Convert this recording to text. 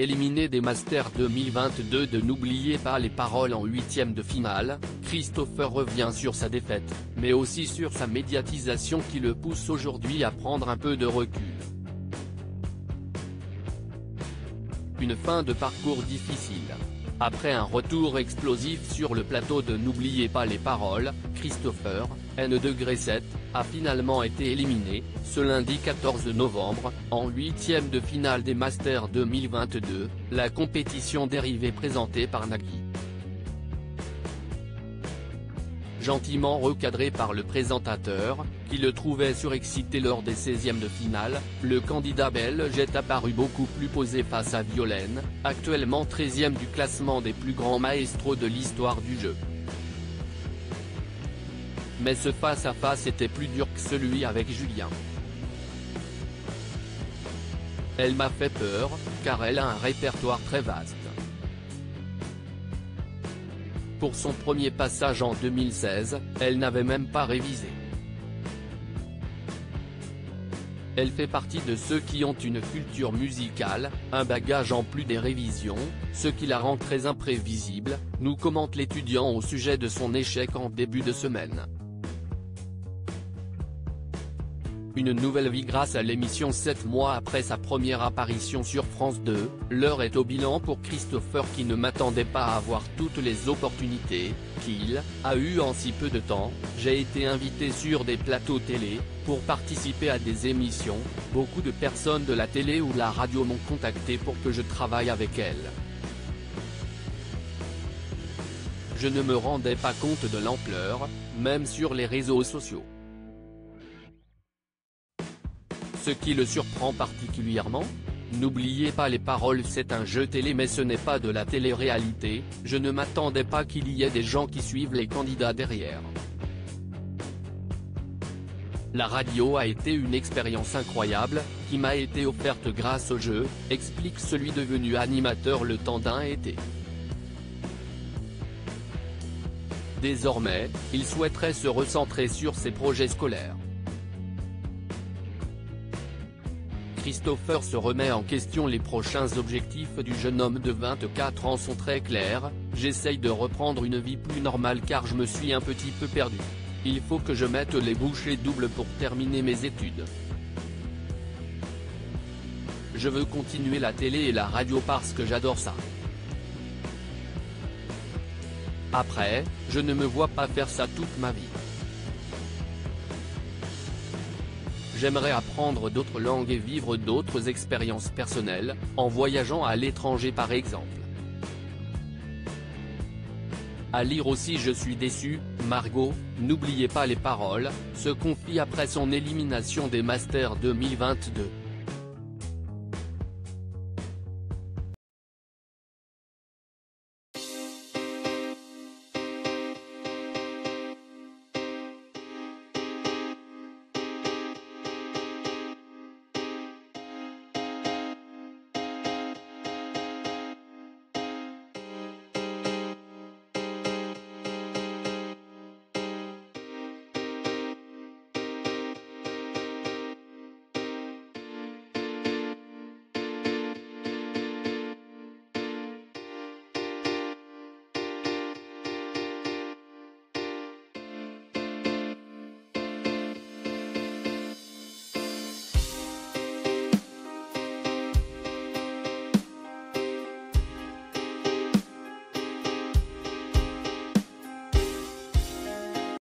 Éliminé des Masters 2022 de N'oubliez pas les paroles en huitième de finale, Christopher revient sur sa défaite, mais aussi sur sa médiatisation qui le pousse aujourd'hui à prendre un peu de recul. Une fin de parcours difficile. Après un retour explosif sur le plateau de N'oubliez pas les paroles, Christopher, N-7, a finalement été éliminé, ce lundi 14 novembre, en huitième de finale des Masters 2022, la compétition dérivée présentée par Nagui. Gentiment recadré par le présentateur, qui le trouvait surexcité lors des 16e de finale, le candidat belge est apparu beaucoup plus posé face à Violaine, actuellement 13e du classement des plus grands maestros de l'histoire du jeu. Mais ce face-à-face était plus dur que celui avec Julien. Elle m'a fait peur, car elle a un répertoire très vaste. Pour son premier passage en 2016, elle n'avait même pas révisé. Elle fait partie de ceux qui ont une culture musicale, un bagage en plus des révisions, ce qui la rend très imprévisible, nous commente l'étudiant au sujet de son échec en début de semaine. Une nouvelle vie grâce à l'émission 7 mois après sa première apparition sur France 2, l'heure est au bilan pour Christopher qui ne m'attendait pas à avoir toutes les opportunités qu'il a eues en si peu de temps. J'ai été invité sur des plateaux télé, pour participer à des émissions, beaucoup de personnes de la télé ou la radio m'ont contacté pour que je travaille avec elles. Je ne me rendais pas compte de l'ampleur, même sur les réseaux sociaux. Ce qui le surprend particulièrement ? N'oubliez pas les paroles, c'est un jeu télé mais ce n'est pas de la télé-réalité, je ne m'attendais pas qu'il y ait des gens qui suivent les candidats derrière. La radio a été une expérience incroyable, qui m'a été offerte grâce au jeu, explique celui devenu animateur le temps d'un été. Désormais, il souhaiterait se recentrer sur ses projets scolaires. Christopher se remet en question. Les prochains objectifs du jeune homme de 24 ans sont très clairs, j'essaye de reprendre une vie plus normale car je me suis un petit peu perdu. Il faut que je mette les bouchées doubles pour terminer mes études. Je veux continuer la télé et la radio parce que j'adore ça. Après, je ne me vois pas faire ça toute ma vie. J'aimerais apprendre d'autres langues et vivre d'autres expériences personnelles, en voyageant à l'étranger par exemple. À lire aussi Je suis déçu, Margot, n'oubliez pas les paroles, se confie après son élimination des Masters 2022.